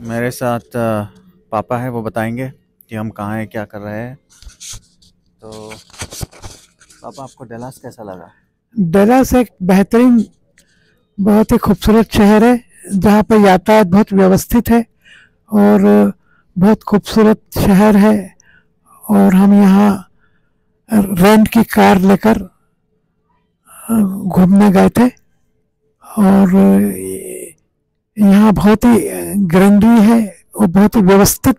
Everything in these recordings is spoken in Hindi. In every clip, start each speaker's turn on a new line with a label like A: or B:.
A: मेरे साथ पापा है, वो बताएंगे कि हम कहाँ हैं, क्या कर रहे हैं। तो पापा, आपको डलास कैसा लगा?
B: डलास एक बेहतरीन, बहुत ही खूबसूरत शहर है जहाँ पर यातायात बहुत व्यवस्थित है और बहुत खूबसूरत शहर है। और हम यहाँ रेंट की कार लेकर घूमने गए थे और यहाँ बहुत ही ग्रीनरी है और बहुत ही व्यवस्थित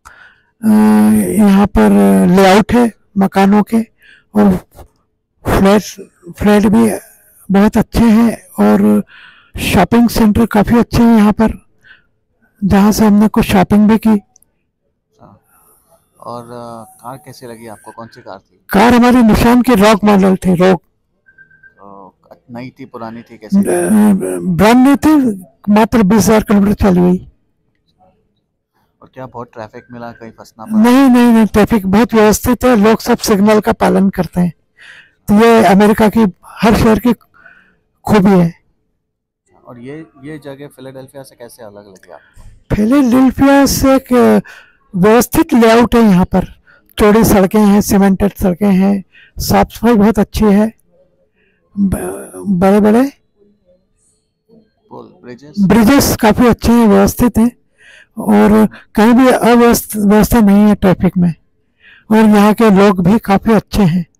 B: यहाँ पर लेआउट है मकानों के। और फ्लैट फ्लैट भी बहुत अच्छे हैं और शॉपिंग सेंटर काफ़ी अच्छे हैं यहाँ पर, जहाँ से हमने कुछ शॉपिंग भी की।
A: अच्छा। और कार कैसी लगी आपको? कौन सी कार थी?
B: कार हमारी निशान की रॉक मॉडल थी, रॉक।
A: तो नई थी, पुरानी थी, कैसी थी?
B: ब्रांड न्यू थी, मात्र 20,000 किलोमीटर चली हुई।
A: और क्या बहुत ट्रैफिक मिला, कहीं फंसना पड़ा?
B: नहीं नहीं नहीं, ट्रैफिक बहुत व्यवस्थित है, लोग सब सिग्नल का पालन करते हैं। तो ये अमेरिका की हर शहर की खूबी है।
A: और ये जगह फिलाडेल्फिया से कैसे अलग लगी आपको?
B: फिलाडेल्फिया से एक व्यवस्थित लेआउट है यहाँ पर, चौड़ी सड़कें हैं, सीमेंटेड सड़कें हैं, साफ सफाई बहुत अच्छी है, बड़े बड़े
A: पुल, ब्रिजेस?
B: ब्रिजेस काफ़ी अच्छे हैं, व्यवस्थित हैं और कहीं भी अव्यवस्था नहीं है ट्रैफिक में। और यहाँ के लोग भी काफ़ी अच्छे हैं।